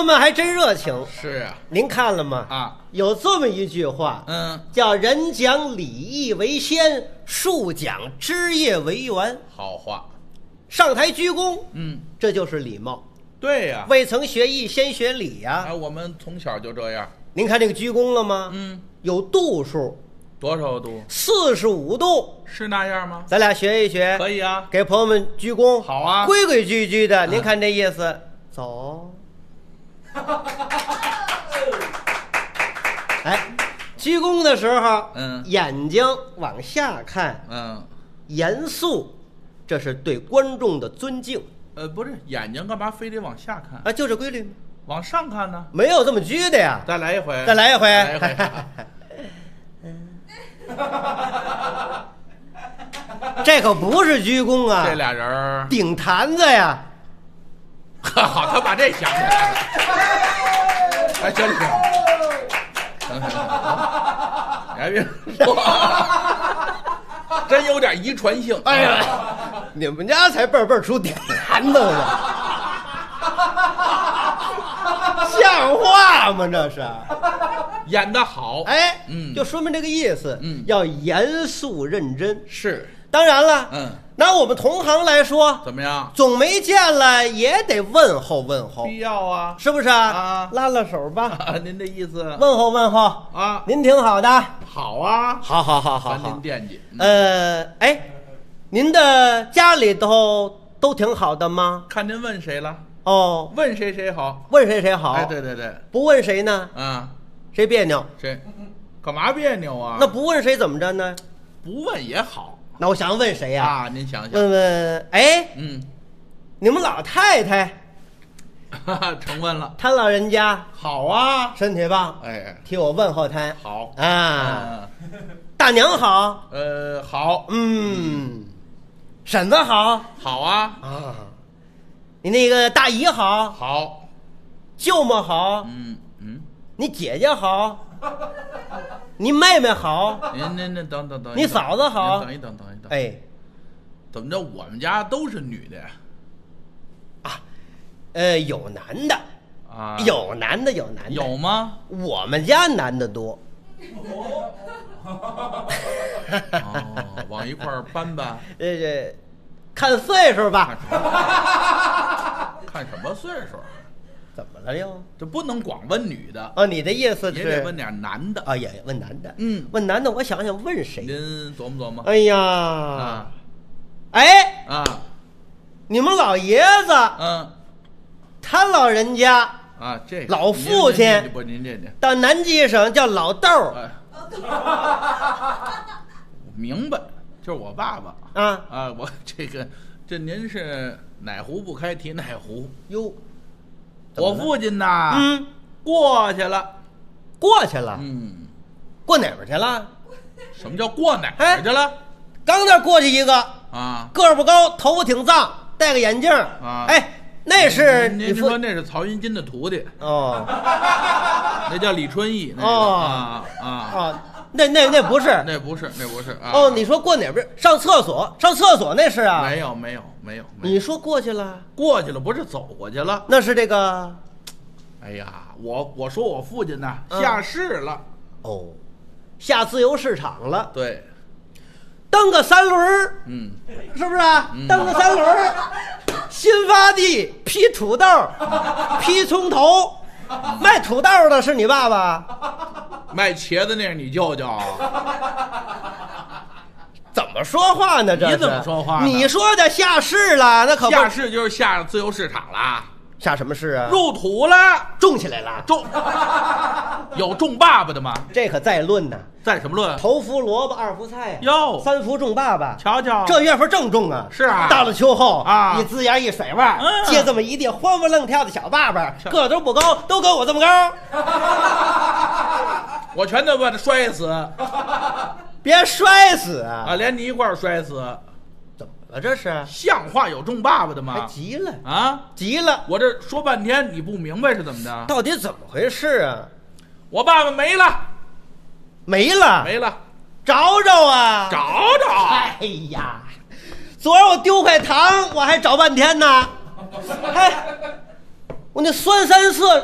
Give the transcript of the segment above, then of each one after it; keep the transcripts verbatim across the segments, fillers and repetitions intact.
们还真热情。 是啊， 您看了吗？ 啊， 有这么一句话， 嗯， 叫人讲礼义为先，树讲枝叶为源。 好话， 上台鞠躬， 嗯， 这就是礼貌。 对呀、啊， 未曾学艺，先学礼呀、啊。 哎，我们从小就这样。 您看这个鞠躬了吗？ 嗯， 有度数， 多少度？ 四十五度， 是那样吗？ 咱俩学一学。 可以啊， 给朋友们鞠躬。 好啊， 规规矩矩的。您看这意思，走。哎，鞠躬的时候， 嗯， 眼睛往下看， 嗯， 严肃，这是对观众的尊敬。 呃，不是，眼睛干嘛非得往下看啊？就这规律吗？ 往上看呢？ 没有这么鞠的呀。 再来一回， 再来一回， 来一回。 这可不是鞠躬啊！ 这俩人顶坛子呀！ 好，他把这想起来了。哎，真是。行行行，你还别说，真有点遗传性。 哎呀，你们家才辈辈出顶坛子呢，像话吗？这是演得好， 哎， 嗯， 就说明这个意思， 嗯， 要严肃认真。 是， 当然了， 嗯， 拿我们同行来说， 怎么样？ 总没见了也得问候问候， 必要啊， 是不是啊？ 拉拉手吧， 啊，您的意思？ 问候问候啊， 您挺好的， 好啊， 好好好好烦好， 您惦记。 呃，哎，您的家里头都挺好的吗？ 看您问谁了？ 哦， 问谁谁好？ 问谁谁好？ 哎，对对对， 不问谁呢？ 啊， 谁别扭？ 谁？干嘛别扭啊？ 那不问谁怎么着呢？ 不问也好。 那我想问谁呀？ 啊，您想想。 问问，哎， 嗯， 你们老太太， 哈哈，成问了。 她老人家好啊， 身体棒， 哎， 替我问候她。 好啊，大娘好， 呃，好， 嗯，婶子好好啊， 啊，你那个大姨好， 好， 舅妈好， 嗯嗯， 你姐姐好，你妹妹好， 您您您等等等， 你嫂子好， 等一等等一等， 哎， 怎么着？我们家都是女的呀？ 啊，呃，有男的， 啊， 有男的，有男的， 有吗？ 我们家男的多。 哦，往一块儿搬搬。 这这，看岁数吧。 看什么岁数？ 怎么了又？ 这不能光问女的哦，你的意思是也得问点男的啊？也问男的。 嗯， 问男的，我想想问谁？ 您琢磨琢磨。 哎呀， 啊， 哎啊， 你们老爷子， 嗯， 他老人家啊，这个老父亲不，您这这， 到南极省叫老豆儿哎，明白，就是我爸爸啊啊，我这个这您是哪壶不开提哪壶。 哟。 我父亲呐， 嗯， 过去了， 过去了， 嗯， 过哪边去了？ 什么叫过哪儿去了？ 刚那过去一个啊， 个儿不高，头发挺藏，戴个眼镜啊， 哎，那是您说那是曹云金的徒弟哦， 那叫李春义哦啊啊啊，那那那不是， 那不是那不是啊。 哦，你说过哪边上厕所？上厕所那是啊？ 没有没有没有， 你说过去了？ 过去了不是走过去了？ 那是这个， 哎呀，我我说我父亲呢嗯下市了， 哦，下自由市场了， 对， 蹬个三轮儿， 嗯， 是不是啊？ 嗯蹬个三轮儿，新发地批土豆，批葱头，卖土豆的是你爸爸？ 卖茄子那是你舅舅。 怎么说话呢？这是你怎么说话呢你说的下市了，那可不下市就是下自由市场了， 下什么市啊？ 入土了， 种起来了， 种有种爸爸的吗？ 这可再论呢。 在什么论？ 头伏萝卜，二伏菜呀， 哟， 三伏种爸爸。 瞧瞧， 这月份正重啊！ 是啊到了秋后啊一滋眼一甩腕， 嗯接这么一地欢蹦愣跳的小爸爸，个头不高，都跟我这么高。 我全都把他摔死别摔死啊！ 啊！连你一块儿摔死， 怎么了这是？ 像话有种爸爸的还吗？ 急了， 啊！ 急了！ 我这说半天你不明白是怎么的？ 到底怎么回事啊？ 我爸爸没了， 没了， 没了， 找找啊！ 找找。 哎呀，昨儿我丢块糖，我还找半天呢。哎，我那酸三色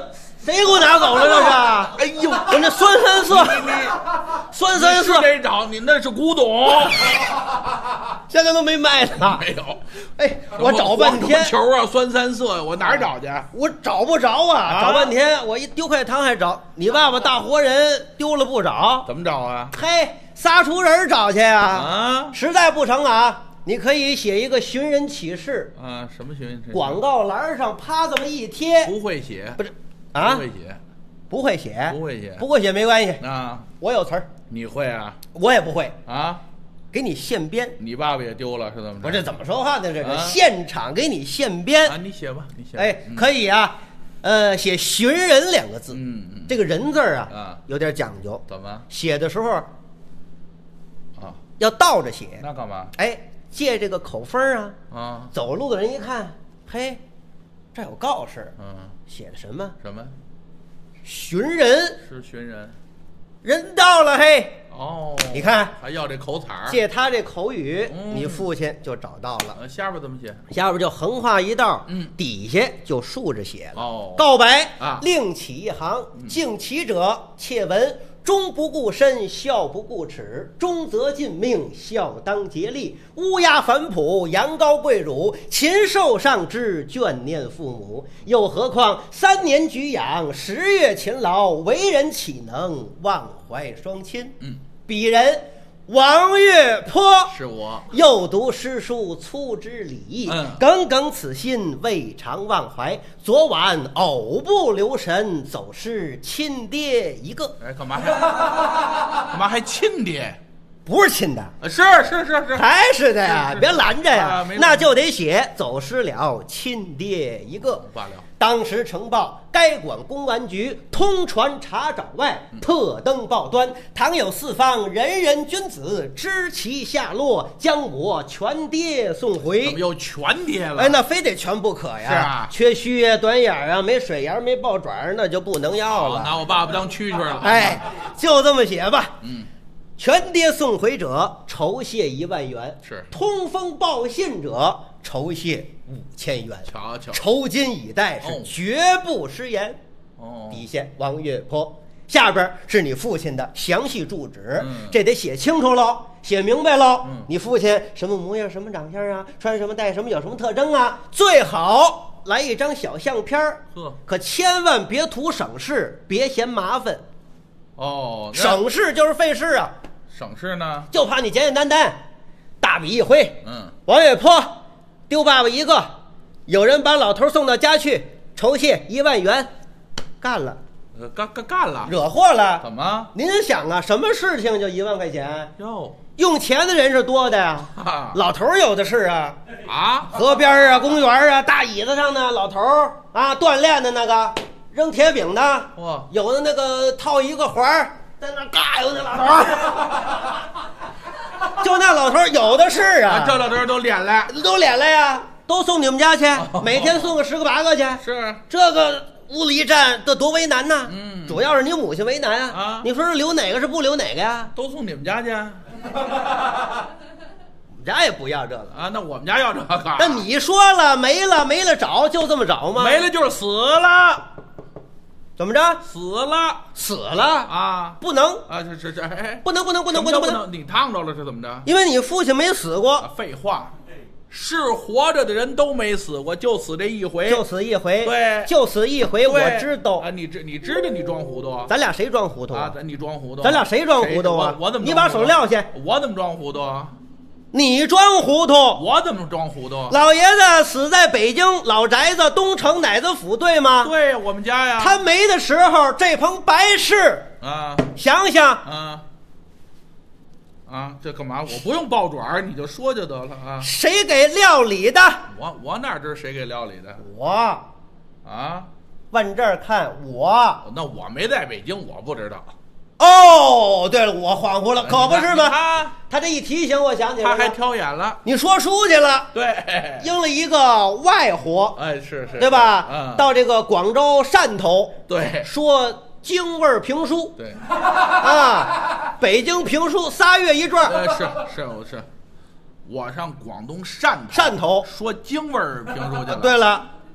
谁给我拿走了这是？ 哎呦， 我那酸三色， 你你酸三色是得找你那是古董， 现在都没卖呢。 没有。 哎，我找半天球啊，酸三色，我哪儿找去？ 我找不着啊， 啊找半天，我一丢块糖还找你爸爸大活人丢了不找， 怎么找啊？ 嘿，仨厨人找去呀、啊。 啊实在不成啊，你可以写一个寻人启事， 啊，什么学广告栏上啪这么一贴。 不会写， 不是啊， 不会写， 不会写， 不会写， 不会写没关系， 啊， 我有词儿， 你会啊？ 我也不会， 啊， 给你现编。 你爸爸也丢了是怎么着？ 不是这怎么说话呢？这是、 啊现场给你现编。 啊，你写吧，你写吧。 哎， 嗯可以啊，呃，写寻人两个字。 嗯嗯， 这个人字儿啊， 啊有点讲究， 怎么写的时候啊？ 要倒着写。 那干嘛？ 哎，借这个口风儿啊， 啊， 走路的人一看，嘿，这有告示， 嗯， 写的什么？ 什么？ 寻人， 是寻人。 人到了，嘿， 哦， 你看还要这口彩儿。 借他这口语， 嗯你父亲就找到了。 呃，下边怎么写？ 下边就横画一道， 嗯底下就竖着写了。 哦告白啊另起一行，敬其者切闻。忠不顾身，孝不顾齿，忠则尽命，孝当竭力。乌鸦反哺，羊羔跪乳，禽兽上之，眷念父母。又何况三年举养，十月勤劳，为人岂能忘怀双亲？ 嗯， 鄙人王月坡是我。 又读诗书粗知礼， 嗯耿耿此心，未尝忘怀。昨晚偶不留神，走失亲爹一个。 哎，干嘛还干嘛还亲爹？ 不是亲的， 啊是是是是， 还是的呀， 是是别拦着呀， 啊没拦那就得写走失了亲爹一个。 罢了。 当时呈报该管公安局通传查找外，特登报端，倘有四方人人君子知其下落，将我全爹送怎回么。又全爹了？ 哎，那非得全不可呀！ 是啊缺须呀、短眼儿啊、没水牙、没爆爪儿，那就不能要好， 了。 拿我爸爸当蛐蛐了。 哎，就这么写吧。 嗯， 全爹送回者，酬谢一万元； 是通风报信者，酬谢五千元。 瞧瞧。 酬金以待，是哦绝不食言。 哦， 底下王月坡，下边是你父亲的详细住址， 嗯这得写清楚喽，写明白喽。 嗯你父亲什么模样、什么长相啊，穿什么、戴什么，有什么特征啊？最好来一张小相片儿呵可千万别图省事，别嫌麻烦。 哦，那省事就是费事啊， 省事呢？ 就怕你简简单单，大笔一挥， 嗯， 王月坡丢爸爸一个，有人把老头送到家去，酬谢一万元，干了， 呃干干干了。 惹祸了。 怎么？ 您想啊，什么事情就一万块钱？ 哟用钱的人是多的呀， 哈老头儿有的是啊， 啊！ 河边儿啊、公园儿啊、大椅子上的老头儿啊，锻炼的那个，扔铁饼的， 哇有的那个套一个环儿在那嘎悠那老头儿，就那老头儿有的是啊， 这老头儿都脸来。 都敛了呀，都送你们家去，每天送个十个八个去， 是这个屋里一站，这多为难呐！ 嗯主要是你母亲为难啊。 啊你说留哪个是不留哪个呀？ 都送你们家去啊？ 我们家也不要这个。 那我们家要这个。 那你说了没了没了找就这么找吗？ 没了就是死了， 怎么着？ 死了死了啊不能啊！这这这哎， 不能不能不能什么叫不不能不能， 你烫着了是怎么着？ 因为你父亲没死过， 啊，废话，是活着的人都没死过，就死这一回。 就死一回。 对就死一回， 对我知道啊，。你知你知道你装糊涂咱俩谁装糊涂啊？咱你装糊涂， 咱俩谁装糊涂啊谁我我怎么你把手撂下， 我怎么装糊涂啊？ 你装糊涂。 我怎么装糊涂？ 老爷子死在北京老宅子东城奶子府，对吗？ 对我们家呀， 他没的时候，这棚白事， 啊想想啊啊，这干嘛？我不用爆爪儿，你就说就得了啊。 谁给料理的？ 我我哪知谁给料理的我。 啊？ 往这儿看，我。 那我没在北京，我不知道。 哦，对了，我恍惚了，可不是吗？ 他他这一提醒，我想起来了。 他还挑眼了， 你说书去了， 对， 应了一个外活， 哎，是是， 对吧？ 嗯， 到这个广州、汕头， 对说京味儿评书对， 啊，北京评书仨月一转。 呃，是是我是，我上广东汕头汕头说京味儿评书去了。 对了，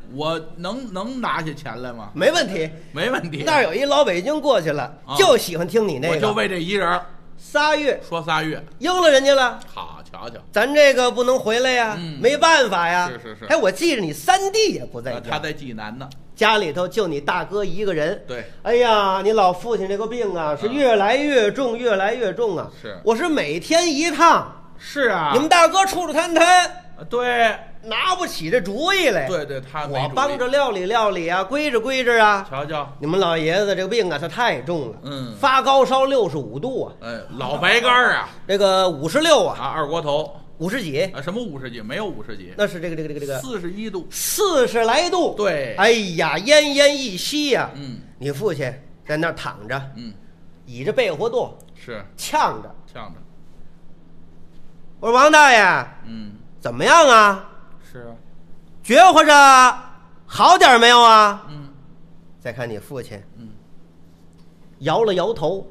我能能拿下钱来吗？ 没问题， 没问题。 那儿有一老北京过去了， 啊就喜欢听你那个。 我就为这一人仨月说仨月， 应了人家了。 好瞧瞧， 咱这个不能回来呀， 嗯没办法呀。 是是是哎，我记着你三弟也不在家， 呃他在济南呢。 家里头就你大哥一个人。 对， 哎呀，你老父亲这个病啊，是越来越重，越来越重啊。 是， 我是每天一趟。 是啊， 你们大哥处处谈谈， 呃对拿不起这主意来。 对对，他没我主意帮着料理料理啊，归着归着啊。 瞧瞧， 你们老爷子这个病啊，他太重了， 嗯发高烧六十五度啊， 哎，老白干儿啊这个五十六啊， 啊，二锅头五十几， 啊，什么五十几？没有五十几， 那是这个这个这个这个四十一度。 四十来度。 对， 哎呀，奄奄一息呀、 嗯你父亲在那儿躺着， 嗯， 倚着被窝垛， 是呛着。 呛着， 我说王大爷， 嗯， 怎么样啊？ 是啊， 觉乎着好点没有啊？ 嗯再看你父亲嗯， 摇了摇头，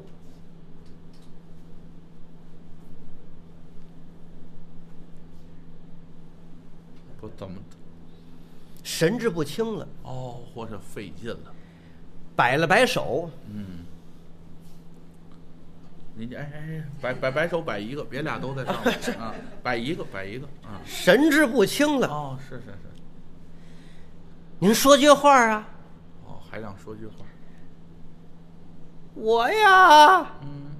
不怎么神志不清了， 哦，或者费劲了。 摆了摆手， 嗯，您哎哎哎，摆摆摆手摆一个，别俩都在上面啊，摆一个摆一个啊。 神志不清了。 哦，是是是， 您说句话啊！ 哦，还让说句话。 我呀， 嗯，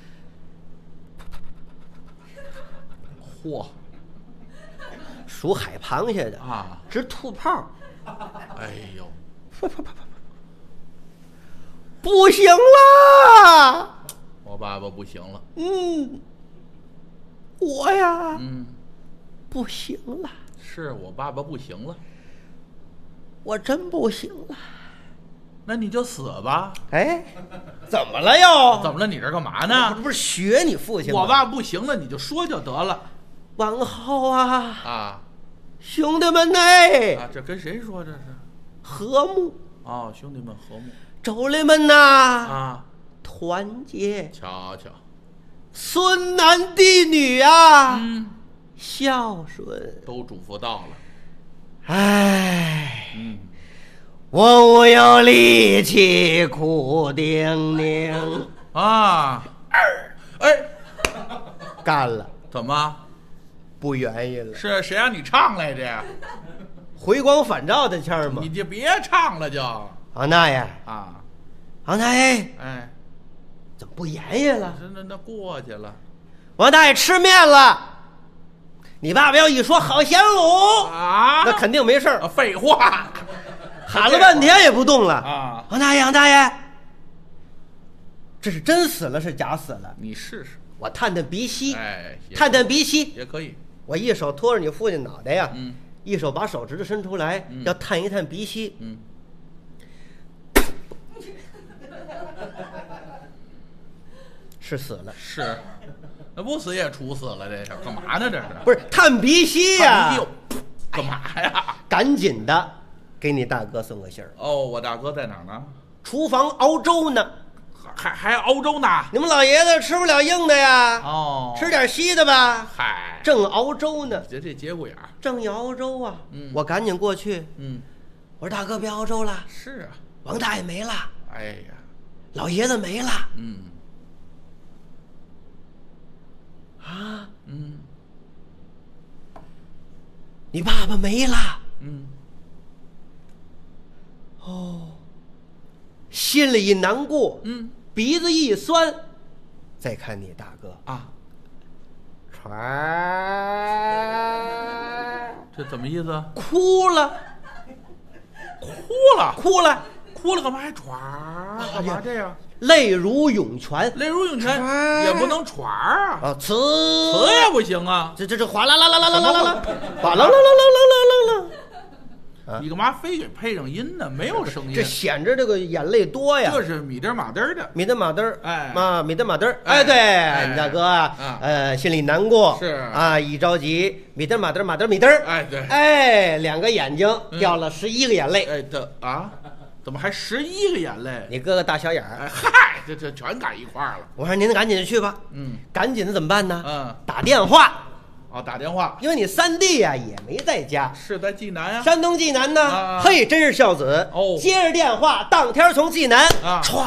嚯属海螃蟹的， 啊， 直吐泡， 哎呦， 不行啦！ 我爸爸不行了。 嗯，我呀， 嗯， 不行了， 是我爸爸不行了， 我真不行了。 那你就死吧。 哎，怎么了又？ 怎么了？你这干嘛这呢？ 不是学你父亲吗？ 我爸不行了，你就说就得了往后啊， 啊兄弟们呢？ 啊！这跟谁说这是？ 和睦， 哦，兄弟们和睦妯娌们呐， 啊！ 团结， 瞧瞧， 孙男弟女啊， 嗯， 孝顺。 都嘱咐到了。 唉， 嗯， 我无有力气苦叮咛， 啊，哎， 干了， 怎么？ 不愿意了。 是谁让你唱来着呀？ 回光返照的腔儿吗你？就别唱了就王大爷， 啊！ 王大爷哎， 怎么不言语了？ 这那那过去了王大爷吃面了。你爸爸要一说好咸卤， 啊？ 那肯定没事儿啊，废话喊了半天也不动了。 啊！ 王大爷，王大爷，这是真死了是假死了？ 你试试， 我探探鼻息， 哎，也探探鼻息。 也可以。 我一手托着你父亲脑袋呀， 嗯一手把手指头伸出来， 嗯要探一探鼻息。 嗯， 是死了， 是，那不死也处死了，这是干嘛呢？这是不是探鼻息呀、 哎呦干嘛呀？ 赶紧的给你大哥送个信儿， 哦，我大哥在哪儿呢？ 厨房熬粥呢。 还还熬粥呢？ 你们老爷子吃不了硬的呀， 哦， 吃点稀的吧。 嗨， 正熬粥呢， 这这节骨眼儿。 正要熬粥啊。 嗯我赶紧过去， 嗯， 我说大哥别熬粥了， 是啊。 王大爷没了， 哎呀， 老爷子没了嗯啊， 嗯你爸爸没了。 嗯， 哦，心里一难过， 嗯鼻子一酸，再看你大哥， 啊， 传这怎么意思？ 哭了， 哭了， 哭了， 哭了，干嘛还喘儿？干嘛这样？ 泪如涌泉泪如涌泉喘儿也不能喘儿啊， 啊，呲， 词也不行啊。 这这这哗啦啦啦啦啦啦啦啦，哗啦啦啦啦啦啦啦。 你干嘛非给配上音呢？没有声音， 这显着这个眼泪多呀。 这是米嘚马嘚儿的。 米德马嘚儿， 哎妈，米德马嘚儿， 哎哎，对， 哎你大哥啊啊， 呃，心里难过， 是啊，一着急，米德马嘚儿，马嘚儿，米嘚儿， 哎，对， 哎，两个眼睛嗯掉了十一个眼泪， 哎，这啊，怎么还十一个眼泪？ 你哥哥大小眼儿， 哎嗨，这这全赶一块儿了。 我说您赶紧去吧， 嗯赶紧的怎么办呢？ 嗯， 打电话哦，打电话， 因为你三弟呀、也没在家， 是在济南呀。 山东济南呢， 啊嘿，真是孝子哦接着电话，当天从济南啊歘，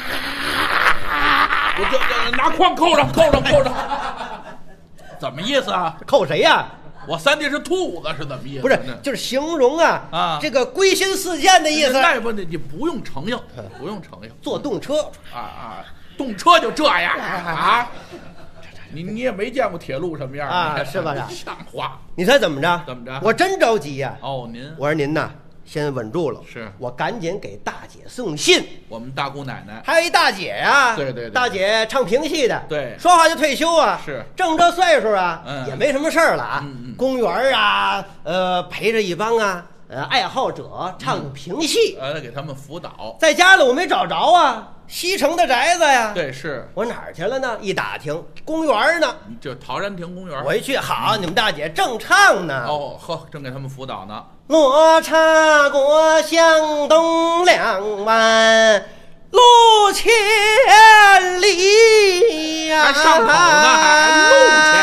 我就就拿筐扣上，扣上，扣上。怎么意思啊？ 扣谁呀、 我三弟是兔子是怎么意思？ 不是，就是形容啊啊这个归心似箭的意思。 那不，你不用承应，不用承应。 坐动车， 啊啊，动车就这样啊？你你也没见过铁路什么样啊是吧像话。 你猜怎么着？ 怎么着我真着急呀、 哦，您我说您呐，先稳住了。 是我赶紧给大姐送信。 我们大姑奶奶还有一大姐呀、 对对对大姐唱评戏的， 对说话就退休啊， 是正这岁数啊， 嗯也没什么事儿了啊， 嗯嗯公园啊，呃，陪着一帮啊，呃，爱好者唱唱评戏， 呃，给他们辅导。 在家里我没找着啊，西城的宅子呀， 对，是我哪儿去了呢？一打听，公园呢， 就陶然亭公园。 我一去，好，你们大姐正唱呢， 哦呵，正给他们辅导呢。 落差国向东两湾，路千里呀、 还上口呢还路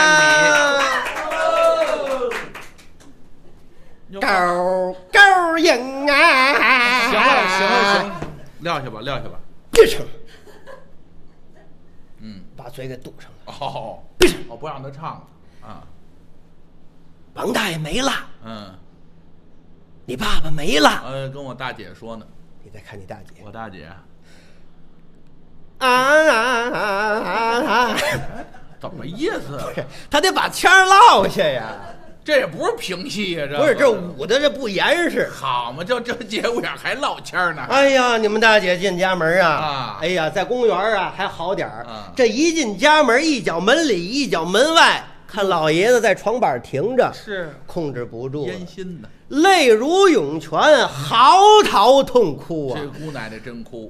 千里。 高高音啊！ 行了，行了，行了，撂下吧，撂下吧。 别唱， 嗯， 把嘴给堵上了。 哦，我不让他唱了啊。 王大爷没了， 嗯， 你爸爸没了， 呃，跟我大姐说呢。 你再看你大姐我大姐啊啊啊啊啊！ 怎么意思啊？ 他得把腔儿落下呀。 这也不是评戏呀，这不是这舞的这不严实。 好嘛？就这节骨眼还唠腔呢。 哎呀，你们大姐进家门啊！ 啊哎呀，在公园啊还好点儿、 啊这一进家门，一脚门里，一脚门外，看老爷子在床板停着， 是控制不住了， 烟心的。 泪如涌泉，嚎啕痛哭啊！ 这姑奶奶真哭。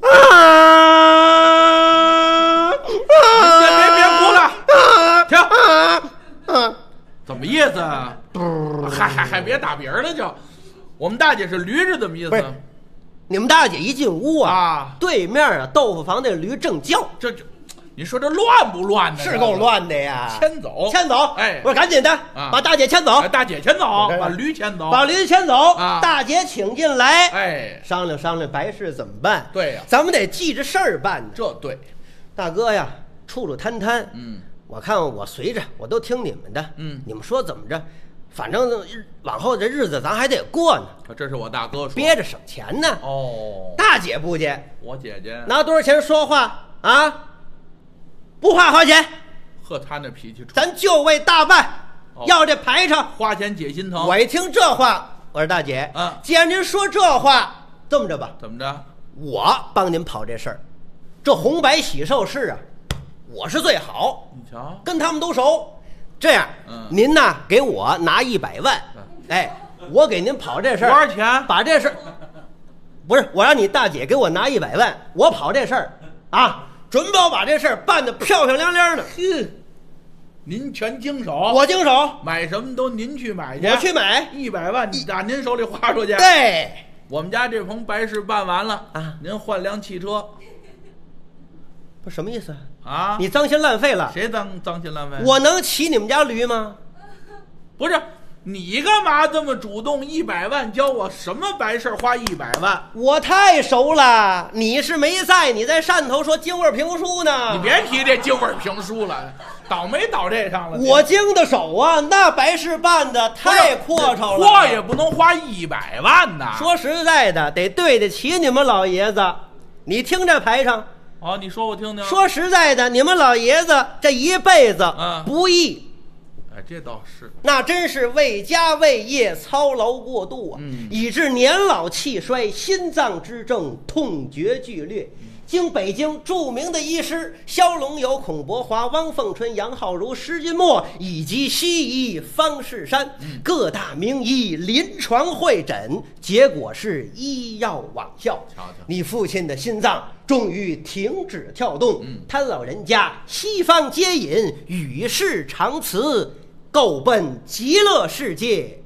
啊！ 别别别哭了，停！ 啊！ 怎么意思啊？还还还别打别人了就。我们大姐是驴是怎么意不是思？ 你们大姐一进屋啊， 啊对面啊豆腐房那驴正叫， 这这，你说这乱不乱呢？ 是够乱的呀！ 牵走， 牵走！ 哎我说赶紧的， 啊把大姐牵走哎，大姐牵走， 哎把驴牵走。 把驴牵走， 啊大姐请进来， 哎， 商量商量白事怎么办？ 对呀咱们得记着事儿办呢。 这对， 大哥呀，处处摊摊， 嗯， 我看我随着，我都听你们的， 嗯你们说怎么着？反正日往后这日子咱还得过呢， 这是我大哥说。 憋着省钱呢。 哦， 大姐不介， 我姐姐， 拿多少钱说话啊？不花花钱， 呵，他那脾气冲， 咱就为大办， 哦要这排场。 花钱解心疼。 我一听这话，我说大姐， 嗯既然您说这话，这么着吧， 怎么着？ 我帮您跑这事儿。这红白喜寿事啊，我是最好， 你瞧， 跟他们都熟。这样， 嗯您呐给我拿一百万，哎，我给您跑这事儿， 多少钱？ 把这事儿，不是我让你大姐给我拿一百万，我跑这事儿啊，准保把这事儿办得漂漂亮亮的。 哼，您全经手， 我经手， 买什么都您去买去， 我去买。 一百万打您手里花出去。 对， 我们家这棚白事办完了啊您换辆汽车不是什么意思啊？ 啊？ 你脏心烂肺了。 谁脏脏心烂肺？ 我能骑你们家驴吗？ 不是你干嘛这么主动？一百万教我什么白事花一百万？ 我太熟了，你是没在，你在汕头说京味评书呢。 你别提这京味评书了，倒没倒这上了。 我经的手啊，那白事办的太阔绰了， 货也不能花一百万呐。 说实在的，得对得起你们老爷子。你听这排场， 哦，你说我听听。 说实在的，你们老爷子这一辈子嗯不易。 哎，这倒是。 那真是为家为业操劳过度啊， 嗯以致年老气衰，心脏之症痛绝剧烈。经北京著名的医师萧龙友、孔伯华、汪凤春、杨浩如、施金墨以及西医方士山、 嗯各大名医临床会诊，结果是医药网效。 瞧瞧你父亲的心脏终于停止跳动， 嗯他老人家西方接引，与世长辞，够奔极乐世界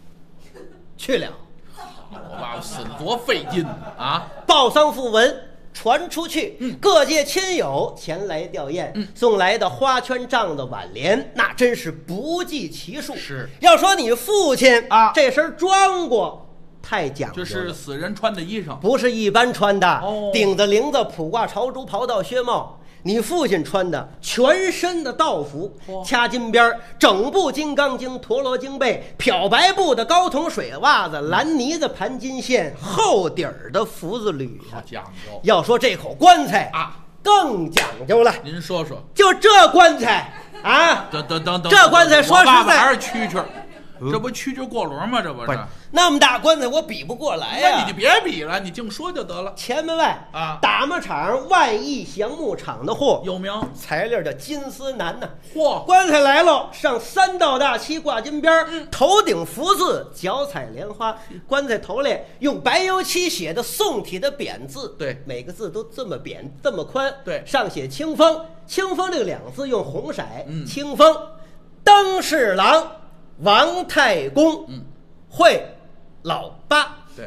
去了。 我爸爸死的多费劲啊！ 报丧讣文传出去， 嗯各界亲友前来吊唁， 嗯送来的花圈、帐子、挽联，那真是不计其数。 是， 要说你父亲啊这身装过太讲究这了， 是死人穿的衣裳， 不是一般穿的， 哦顶子、绫子、普挂、朝珠、袍道、靴帽。你父亲穿的全身的道服， 嚯掐金边儿，整部金刚经、陀罗经被，漂白布的高筒水袜子，蓝呢子盘金线，厚底儿的福字履啊。 好讲究。 要说这口棺材啊， 更讲究了。 您说说， 就这棺材啊， 等等等等， 这棺材说我爸实在爸还是蛐蛐儿，这不蛐蛐过轮吗？这不是不是？那么大棺材，我比不过来呀、 那你就别比了，你净说就得了。 前门外啊打磨厂万亿祥木厂的货， 有名， 材料叫金丝楠呐。 嚯， 棺材来了，上三道大漆挂金边儿， 嗯头顶福字，脚踩莲花。棺材头里用白油漆写的宋体的匾字， 对每个字都这么扁，这么宽。 对上写清风，清风这个两字用红色， 嗯清风，登侍郎王太公， 嗯， 会老八。 对，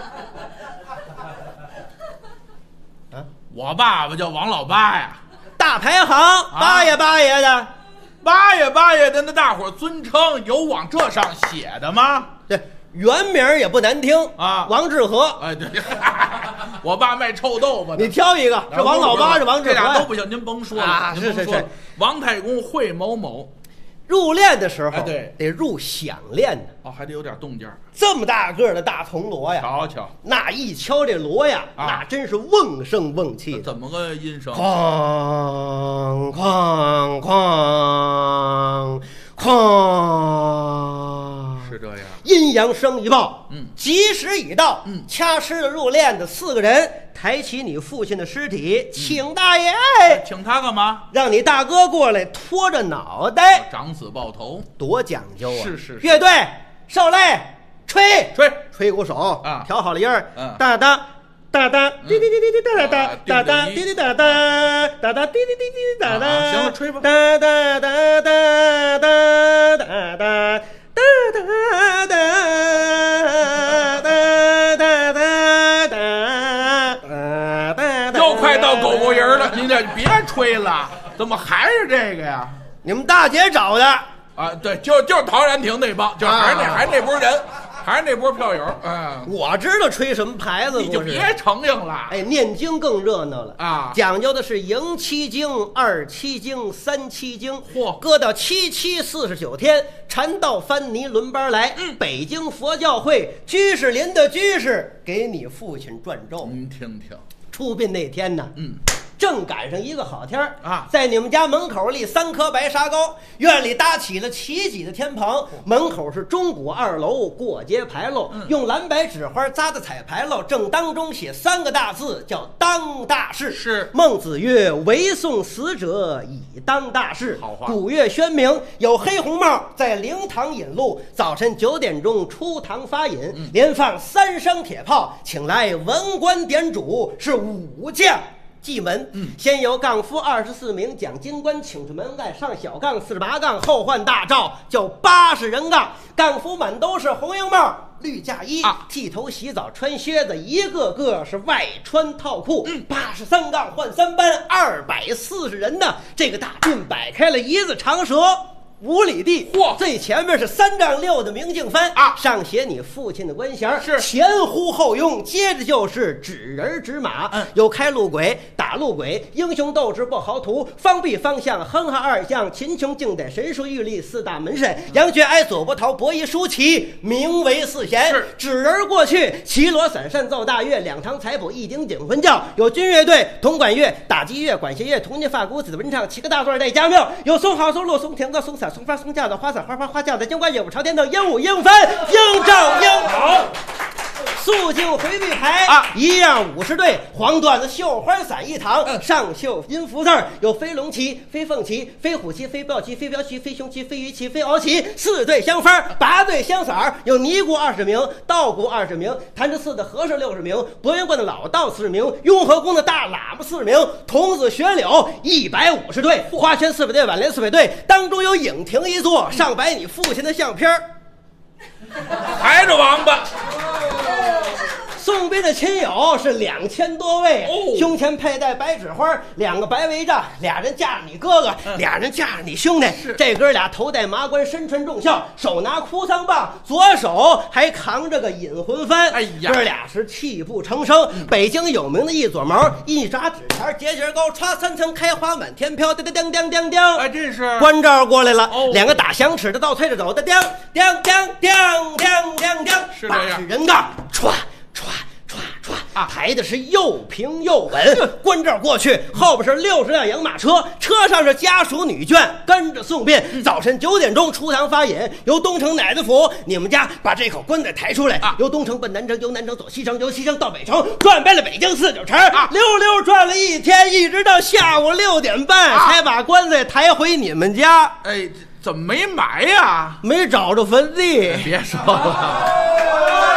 啊， 我爸爸叫王老八呀， 大排行，八爷八爷的。 八爷八爷的，那大伙儿尊称有往这上写的吗？ 这原名也不难听啊王致和。 哎，对，我爸卖臭豆腐的。 你挑一个，是王老八，是王致这俩都和。 不行，您甭说了， 啊您甭说了是是是。 王太公会某某， 入殓的时候， 哎对得入响殓的。 哦，还得有点动静儿。 这么大个儿的大铜锣呀， 瞧瞧， 那一敲这锣呀， 啊那真是瓮声瓮气的。 怎么个音声？ 哐哐哐哐， 是这样。 阴阳声一报， 嗯吉时已到， 嗯掐师的入殓的四个人抬起你父亲的尸体，请大爷， 请他干嘛？ 让你大哥过来拖着脑袋， 长死抱头， 多讲究啊！ 是是是乐队受累，吹吹吹鼓手啊调好了音儿， 嗯哒哒哒哒，滴滴滴滴滴哒哒啊哒哒定定一滴滴哒哒哒哒滴滴滴滴哒哒， 啊行了吹吧哒哒哒哒哒哒哒。哒哒哒哒哒哒哒哒哒， 又快到狗狗人了，您这别吹了，怎么还是这个呀？ 你们大姐找的， 啊，对，就就是陶然亭那帮，就还是那、 啊还是那波人，还是那波票友，哎， 我知道吹什么牌子， 你就不是别承应了。 哎，念经更热闹了啊讲究的是迎七经、二七经、三七经， 嚯搁到七七四十九天，禅道翻泥轮班来。 嗯北京佛教会居士林的居士给你父亲转咒。 您听听， 出殡那天呢， 嗯， 正赶上一个好天儿啊在你们家门口立三棵白沙高，院里搭起了齐脊的天棚，门口是钟鼓二楼过街牌楼， 嗯用蓝白纸花扎的彩牌楼，正当中写三个大字叫当大事。 是孟子曰：“唯送死者以当大事。” 好话古月宣明，有黑红帽在灵堂引路，早晨九点钟出堂发引， 嗯连放三声铁炮，请来文官点主，是武将。祭门， 嗯先由杠夫二十四名讲金官请出门外，上小杠四十八杠，后换大罩，叫八十人杠。杠夫满都是红缨帽、绿嫁衣， 啊剃头洗澡穿靴子，一个个是外穿套裤。 嗯八十三杠换三班，二百四十人呢。这个大郡摆开了一字长蛇。五里地， 嚯最前面是三丈六的明镜幡啊上写你父亲的官衔， 是前呼后拥，接着就是指人指马， 嗯有开路鬼、打路鬼，英雄斗志不豪图，方必方向，哼哈二将，秦琼敬得神术玉立四大门神，杨觉哀左伯桃伯夷叔齐，名为四贤。 是指人过去，齐锣散扇奏大乐，两堂彩谱一顶顶魂教，有军乐队、铜管乐、打击乐、管弦乐、铜琴、发鼓、子文唱，七个大段带家庙，有松好、松落、松田歌、松散、松发、松架子、花伞、花花、花架子、金瓜、乐舞朝天等，鹦鹉、鹰翻、鹰照、鹰跑。肃静回避牌啊一样五十对，黄缎子绣花伞一堂， 嗯上绣音符字儿，有飞龙旗、飞凤旗、飞虎旗、飞豹旗、飞镖旗、飞熊旗、飞鱼旗、飞鳌旗，四对香幡，八对香伞儿，有尼姑二十名，道姑二十名，潭柘寺的和尚六十名，博云观的老道四十名，雍和宫的大喇嘛四十名，童子学柳一百五十对，花圈四百对，挽联四百对，当中有影亭一座，上摆你父亲的相片儿。 还是王八， 送殡的亲友是两千多位， 哦胸前佩戴白纸花，两个白围帐，俩人架着你哥哥， 嗯、 俩人架着你兄弟。 是这哥俩头戴麻冠，身穿重孝，手拿哭丧棒，左手还扛着个引魂幡。 哎呀， 哥俩是泣不成声。嗯、北京有名的一撮毛，一扎纸钱，节节高，歘三层开花满天飘，叮叮叮叮叮叮。 哎，这是关照过来了， 哦、 两个打响尺的倒催着走的，叮叮叮叮叮叮叮， 是这样。 人杠，歘歘歘歘，啊，抬的是又平又稳。关照过去，后边是六十辆洋马车，车上是家属女眷跟着送殡。嗯、早晨九点钟出堂发引，由东城奶子府你们家把这口棺材抬出来，啊、由东城奔南城，由南城走西城，由西城到北城，转遍了北京四九城，啊、溜溜转了一天，一直到下午六点半，啊、才把棺材抬回你们家。 哎，怎么没埋呀？ 没找着坟地。 别说了。